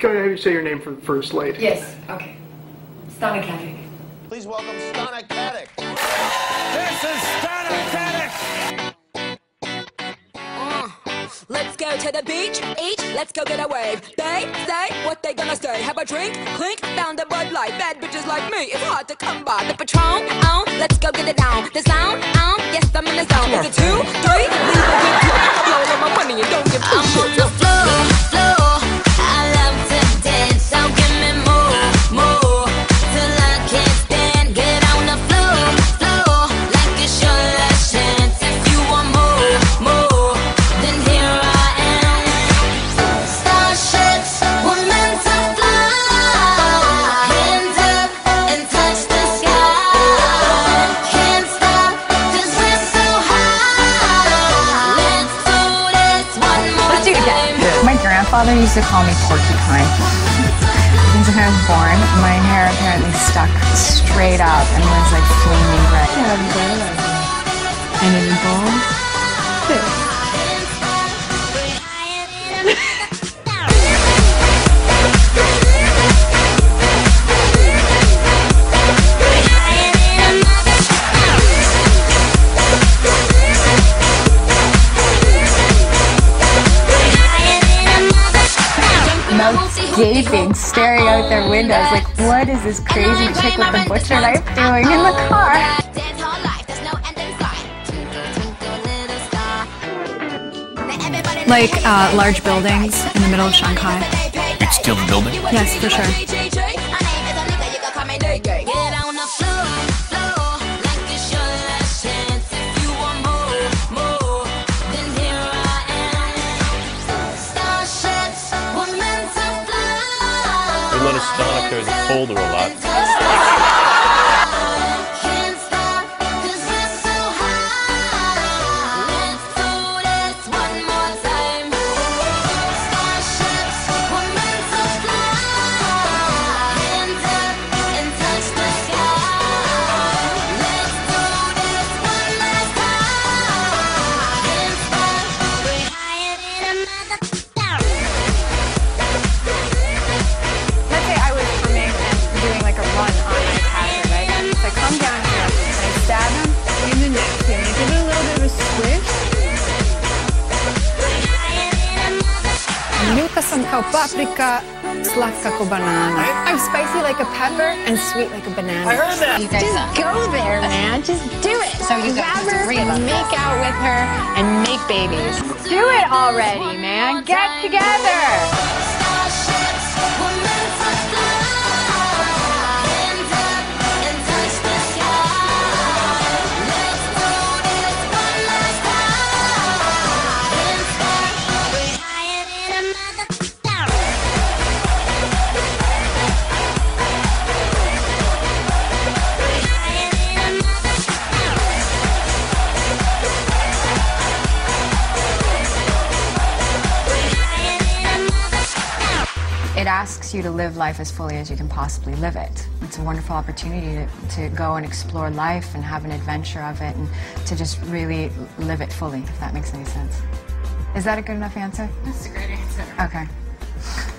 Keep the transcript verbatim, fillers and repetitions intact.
Go ahead and say your name for, for slate. Yes, okay. Stana Katic. Please welcome Stana Katic. This is Stana Katic! Uh, let's go to the beach, each, let's go get a wave. They say what they gonna say. Have a drink, clink, found a Bud Light. Bad bitches like me, it's hard to come by. The Patron, on, let's go get it down. The sound, on, yes, I'm in the zone. Is it two, three, leave a good tip. I blow all my money and don't give a I'm shit. on the floor, floor. I love to dance, so give me more, more. Till I can't stand, get on the floor, floor. Like it's your last chance. If you want more, more, then here I am. Starships were meant to fly. Hands up and touch the sky. Can't stop, cause we're so high. Let's do this one more time. My grandfather used to call me Porcupine. Since I was born, my hair apparently stuck straight up and was like flaming red. And in the bowl, mouths gaping, staring out their windows like, what is this crazy chick with the butcher knife doing in the car? Like uh, large buildings in the middle of Shanghai. You'd steal the building? Yes, for sure. We noticed Stana carries a folder a lot. Ljuta sam kao paprika, slatka kao banana. I'm spicy like a pepper and sweet like a banana. I heard that! Just go there, man. Just do it. So you grab her, make out with her, and make babies. Do it already, man. Get together. it asks you to live life as fully as you can possibly live it. It's a wonderful opportunity to, to go and explore life and have an adventure of it and to just really live it fully, if that makes any sense. Is that a good enough answer? That's a great answer. Okay.